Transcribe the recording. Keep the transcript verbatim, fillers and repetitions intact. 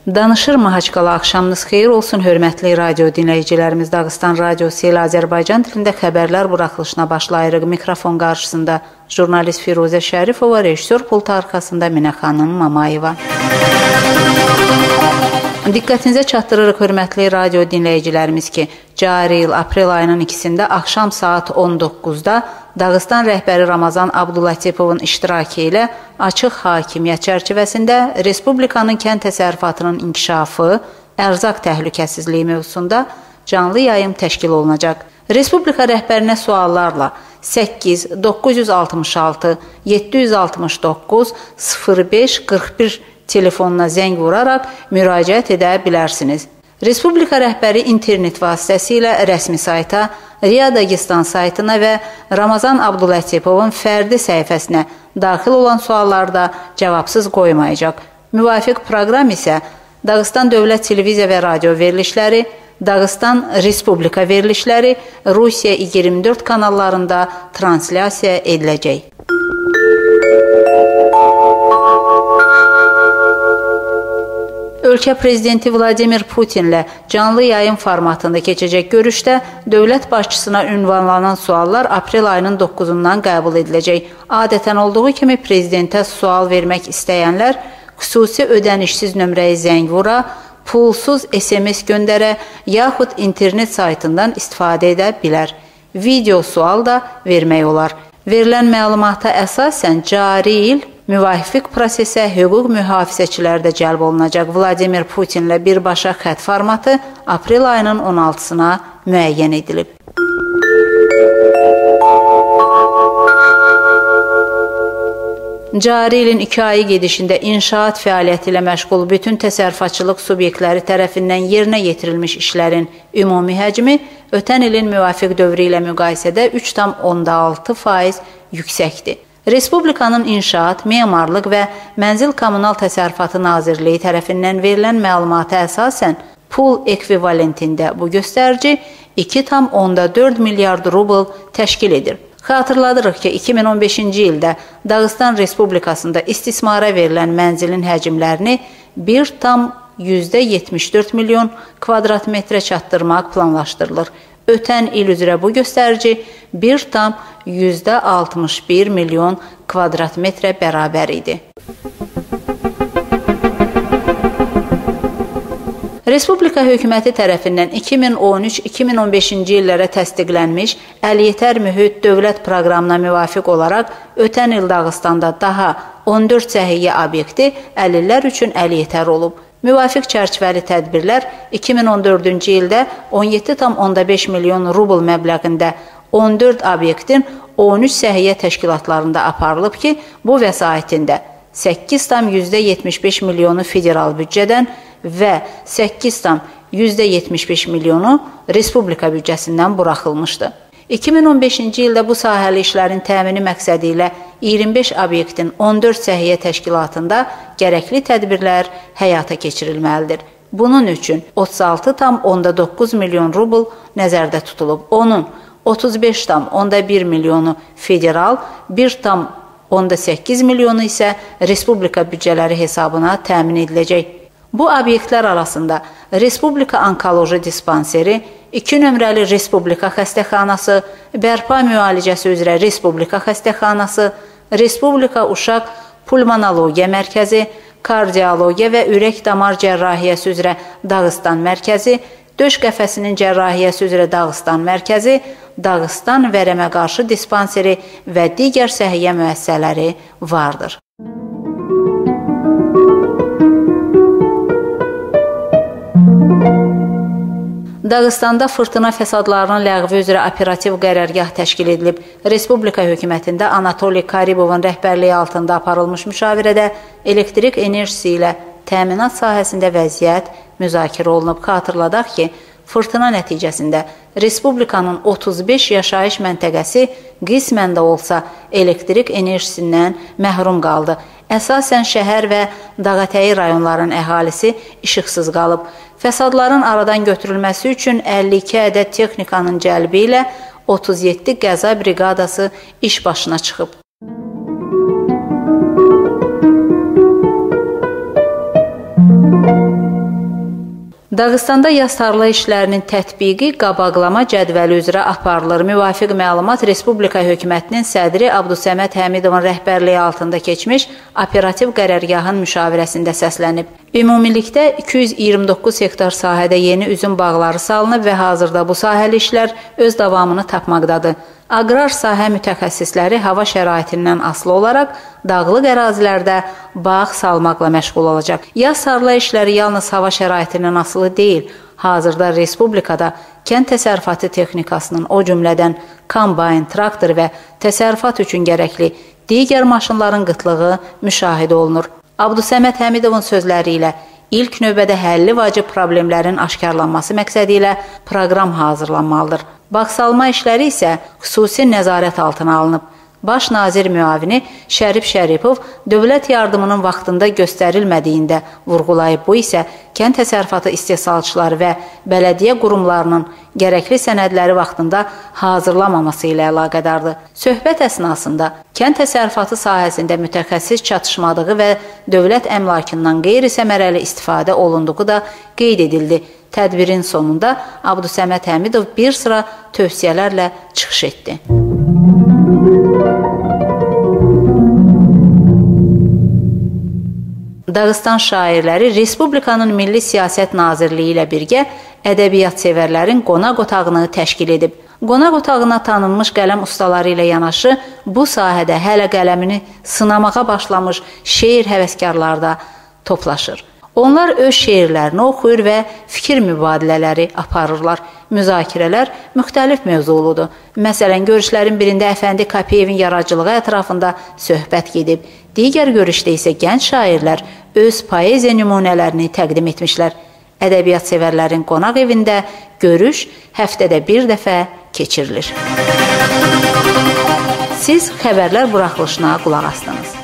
Danışır Mahaçqala axşamınız xeyir olsun, hörmətli radio dinləyicilərimiz. Dağıstan Radiosu ilə Azərbaycan dilində xəbərlər buraxılışına başlayırıq. Mikrofon qarşısında jurnalist Firuzə Şərifova, rejissor pultu arxasında Minə xanım Mamayeva. Diqqətinizə çatdırırıq, hörmətli radio dinləyicilərimiz ki, cari il aprel ayının ikisində axşam saat on doqquzda Dağıstan rəhbəri Ramazan Abdullatipovun iştirakı ilə açıq hakimiyyət çərçivəsində Respublikanın kənd təsərrüfatının inkişafı, ərzaq təhlükəsizliyi mövzusunda canlı yayım təşkil olunacaq. Respublika rəhbərinə suallarla səkkiz doqquz yüz altmış altı yeddi yüz altmış doqquz sıfır beş qırx bir telefonuna zəng vuraraq müraciət edə bilərsiniz. Respublika rəhbəri internet vasitəsilə rəsmi sayta, Riya Dagestan saytına və Ramazan Abdullatipovun fərdi səhifəsinə daxil olan suallarda cavabsız qoymayacaq. Müvafiq proqram isə Dağıstan Dövlət Televiziya və Radio verilişləri, Dağıstan Respublika verilişləri Rusiya iyirmi dörd kanallarında translyasiya ediləcək. Ölkə prezidenti Vladimir Putinlə canlı yayım formatında keçəcək görüşdə dövlət başçısına ünvanlanan suallar aprel ayının doqquzundan qəbul ediləcək. Adətən olduğu kimi prezidentə sual vermək istəyənlər xüsusi ödənişsiz nömrəyə zəng vura, pulsuz S M S göndərə, yaxud internet saytından istifadə edə bilər. Video sual da vermək olar. Verilən məlumata əsasən cari il müvafiq prosesə hüquq mühafizəçilər də cəlb olunacaq. Vladimir Putinlə birbaşa xətt formatı aprel ayının on altısına müəyyən edilib. Cari ilin iki ayı gedişində inşaat fəaliyyəti ilə məşğul bütün təsərrüfatçılıq subyektləri tərəfindən yerinə yetirilmiş işlərin ümumi həcmi ötən ilin müvafiq dövrü ilə müqayisədə üç tam onda altı faiz yüksəkdir. Respublikanın İnşaat, Memarlıq və Mənzil Kommunal Təsərrüfatı Nazirliyi tərəfindən verilən məlumata əsasən pul ekvivalentində bu göstərici iki tam onda dörd milyard rubl təşkil edir. Xatırladırıq ki, iki min on beşinci ildə Dağıstan Respublikasında istismara verilən mənzilin həcmlərini bir tam yüzdə yetmiş dörd milyon kvadrat metrə çatdırmaq planlaşdırılır. Ötən il üzrə bu göstərici bir tam yüzdə altmış bir milyon kvadrat metrə bərabər idi. Respublika hökuməti tərəfindən iki min on üç iki min on beşinci illərə təsdiqlənmiş Əliyetər Mühit Dövlət Proqramına müvafiq olaraq ötən il Dağıstanda daha on dörd səhiyyə obyekti əlillər üçün əliyetər olub. Müvafiq çərçivəli tədbirlər iki min on dördüncü ildə on yeddi tam onda beş milyon rubl məbləğində on dörd obyektin on üç səhiyyə təşkilatlarında aparılıb ki, bu vəsaitində səkkiz tam yüzdə yetmiş beş milyonu federal büdcədən və səkkiz tam yüzdə yetmiş beş milyonu respublika büdcəsindən buraxılmışdı. iki min on beşinci ildə bu sahəli işlərin təmini məqsədi ilə iyirmi beş obyektin on dörd səhiyyə təşkilatında gərəkli tədbirlər həyata keçirilməlidir. Bunun üçün otuz altı tam onda doqquz milyon rubl nəzərdə tutulub. Onun otuz beş tam onda bir milyonu federal, bir tam onda səkkiz milyonu isə respublika büdcələri hesabına təmin ediləcək. Bu obyektlər arasında Respublika Onkoloji Dispanseri, iki nömrəli Respublika Xəstəxanası, bərpa müalicəsi üzrə Respublika Xəstəxanası, Respublika Uşaq Pulmonologiya Mərkəzi, Kardiologiya və Ürək Damar Cərrahiyyəsi üzrə Dağıstan Mərkəzi, Döş qəfəsinin cərrahiyyəsi üzrə Dağıstan Mərkəzi, Dağıstan Vərəmə qarşı dispanseri və digər səhiyyə müəssisələri vardır. Dağıstanda fırtına fəsadlarının ləğvi üzrə operativ qərargah təşkil edilib. Respublika hökumətində Anatoliy Karibovun rəhbərliyi altında aparılmış müşavirədə elektrik enerjisi ilə təminat sahəsində vəziyyət müzakirə olunub. Xatırladaq ki, fırtına nəticəsində Respublikanın otuz beş yaşayış məntəqəsi qismən də olsa elektrik enerjisindən məhrum qaldı. Əsasən şəhər və dağətəyi rayonların əhalisi işıqsız qalıb. Fəsadların aradan götürülməsi üçün əlli iki ədəd texnikanın cəlbi ilə otuz yeddi qəza briqadası iş başına çıxıb. Dağıstanda yas tarla işlərinin tətbiqi qabaqlama cədvəli üzrə aparılır. Müvafiq məlumat Respublika Hökumətinin sədri Abdusəməd Həmidovun rəhbərliyi altında keçmiş operativ qərargahın müşavirəsində səslənib. Ümumilikdə iki yüz iyirmi doqquz hektar sahədə yeni üzüm bağları salınıb və hazırda bu sahəli işlər öz davamını tapmaqdadır. Aqrar sahə mütəxəssisləri hava şəraitindən asılı olaraq dağlıq ərazilərdə bağ salmaqla məşğul olacaq. Yas tarla işləri yalnız hava şəraitindən asılı deyil. Hazırda Respublikada kənd təsərrüfatı texnikasının, o cümlədən kombayn, traktor və təsərrüfat üçün gərəkli digər maşınların qıtlığı müşahidə olunur. Abdusəməd Həmidovun sözləri ilə ilk növbədə həlli vacib problemlərin aşkarlanması məqsədi ilə proqram hazırlanmalıdır. Bağsalma işləri isə xüsusi nəzarət altına alınıb. Baş nazir müavini Şərif Şərifov dövlət yardımının vaxtında göstərilmədiyində vurğulayıb. Bu isə kənd təsərrüfatı istehsalçıları və bələdiyyə qurumlarının gərəkli sənədləri vaxtında hazırlamaması ilə əlaqədardır. Söhbət əsnasında kənd təsərrüfatı sahəsində mütəxəssis çatışmadığı və dövlət əmlakından qeyri-səmərəli istifadə olunduğu da qeyd edildi. Tədbirin sonunda Abdusəməd Həmidov bir sıra tövsiyələrlə çıxış etdi. Dağıstan şairləri Respublikanın Milli Siyasət Nazirliyi ilə birgə ədəbiyyat sevərlərin qonaq otağını təşkil edib. Qonaq otağına tanınmış qələm ustaları ilə yanaşı bu sahədə hələ qələmini sınamağa başlamış şeir həvəskarları da toplaşır. Onlar öz şeirlərini oxuyur və fikir mübadilələri aparırlar. Müzakirələr müxtəlif mövzuludur. Məsələn, görüşlərin birində Əfəndi Kapiyevin yaradıcılığı ətrafında söhbət gedib. Digər görüşdə isə gənc şairlər öz poeziya nümunələrini təqdim etmişlər. Ədəbiyyat sevərlərin qonaq evində görüş həftədə bir dəfə keçirilir. Siz xəbərlər buraxılışına qulaq asdınız.